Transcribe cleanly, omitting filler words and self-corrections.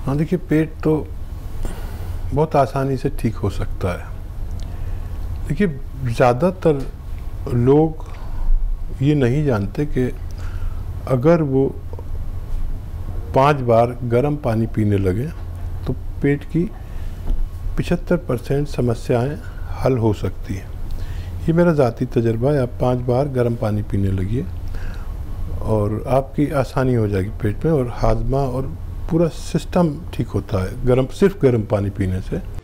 हाँ देखिए, पेट तो बहुत आसानी से ठीक हो सकता है। देखिए, ज़्यादातर लोग ये नहीं जानते कि अगर वो 5 बार गर्म पानी पीने लगे तो पेट की 75% समस्याएं हल हो सकती हैं। ये मेरा ज़ाती तजर्बा है। आप 5 बार गर्म पानी पीने लगिए और आपकी आसानी हो जाएगी पेट में, और हाजमा और पूरा सिस्टम ठीक होता है सिर्फ गर्म पानी पीने से।